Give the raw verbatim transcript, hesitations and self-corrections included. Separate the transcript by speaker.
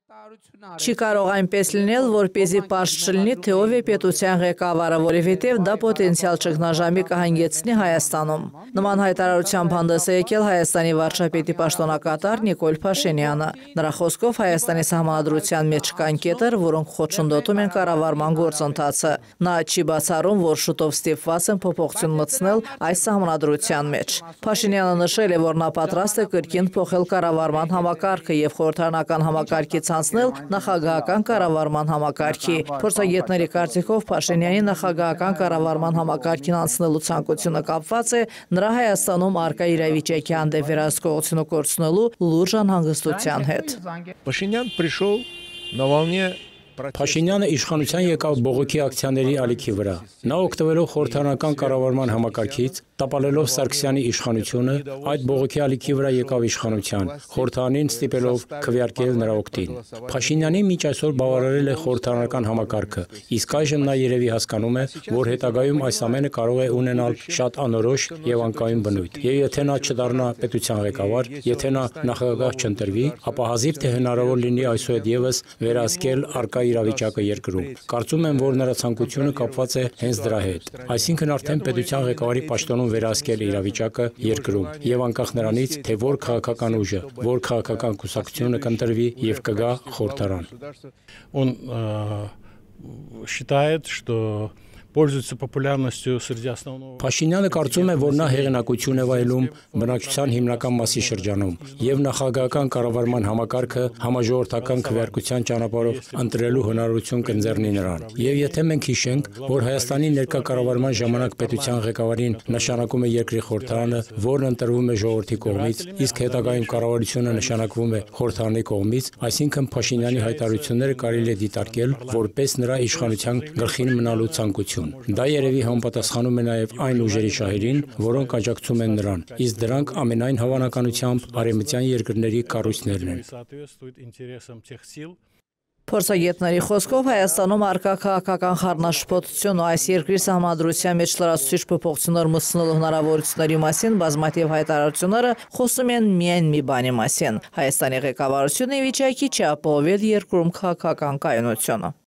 Speaker 1: Չի կարող այնպես լինել, որպեսզի պարզ չլինի, թե ով է պետության ղեկավարը, որովհետև դա պոտենցիալ ճգնաժամի կհանգեցնի Հայաստանում։ Նման հայտարարությամբ հանդես է եկել Հայաստանի վարչապետի պաշտոնակատար Նիկոլ Փաշինյանը։ Նրա խոսքով Հայաստանի սահմանադրության մեջ կան կետեր, որոնք խոչընդոտում են կառավարման գործընթացը։ Նա չի բացառում, որ շուտով ստիպված են փոփոխություն մտցնել այս սահմանադրության մեջ։ Փաշինյանը նշել է, որ նա պատրաստ է կրկին փոխել կառավարման համակարգը եւ խորհրդարանական համակարգից անցնել նախագահական կառավարման համակարգի։ Փորձագետների կարծիքով Փաշինյանի նախագահական կառավարման համակարգին անցնելու ցանկությունը կապված է նրա Հայաստանում առկա իրավիճակի հանդեպ վերահսկողությունը կորցնելու լուրջ անհանգստության հետ։
Speaker 2: Փաշինյան пришел на волне
Speaker 3: Փաշինյանը իշխանության եկավ բողոքի ակցիաների ալիքի վրա։ Նա օգտվելով խորհրդարանական կառավարման համակարգից, տապալելով Սարգսյանի իշխանությունը, այդ բողոքի ալիքի վրա եկավ իշխանության, խորհրդարանին ստիպելով քվեարկել նրա օգտին։ Փաշինյանի մինչ այսօր բավարարել է խորհրդարանական համակարգը, իսկ այժմ նա երևի հասկանում է, որ հետագայում այս ամենը կարող է ունենալ շատ անորոշ եւ անկայուն բնույթ։ Եվ եթե նա չդառնա պետության ղեկավար, եթե նա նախագահ չընտրվի, ապա հազիվ թե հնարավոր լինի այսուհետ եւս վերահսկել առկա իրավիճակը երկրում։ Կարծում եմ, որ նրա ցանկությունը կապված է հենց դրա հետ։ Այսինքն արդեն պետության ղեկավարի պաշտոնում վերահսկել իրավիճակը երկրում եւ անկախ նրանից, թե որ քաղաքական ուժը, որ քաղաքական կուսակցությունը կընտրվի եւ կգա խորհրդարան։
Speaker 2: Он считает, что пользуется популярностью среди основного.
Speaker 3: Փաշինյանը կարծում է, որ նա հեղինակություն է վայելում բնակչության հիմնական մասի շրջանում եւ նախագահական կառավարման համակարգը համաժողովրդական քվեարկության ճանապարհով ընտրելու հնարավորություն կընձեռնի նրան։ Եվ եթե մենք հիշենք, որ Հայաստանի ներկա կառավարման ժամանակ պետության ղեկավարին նշանակում է երկրի խորհրդարանը, որն ընտրվում է ժողովրդի կողմից, իսկ հետագայում կառավարությունը նշանակվում է խորհրդարանի կողմից, այսինքն Փաշինյանի հայտարարությունները կարելի է դիտարկել որպես նրա իշխանության գլխին մնալու ցանկություն։ Դա երևի համապատասխանում է նաև այն ուժերի շահերին, որոնք աջակցում են նրան, իսկ դրանք ամենայն հավանականությամբ արևմտյան երկրների կառույցներն են։
Speaker 1: Փորձագետների խոսքով Հայաստանում առկա քաղաքական խառնաշփոթություն ու այս երկրի սահմանադրության մեջ լրացուցիչ փոփոխություններ մտցնելու հնարավորությունների մասին բազմաթիվ հայտարարությունները խոսում են միայն մի բանի մասին՝ Հայաստանի ղեկավարությունը ի վիճակի չի ապահովել երկրում քաղաքական կայունությունը։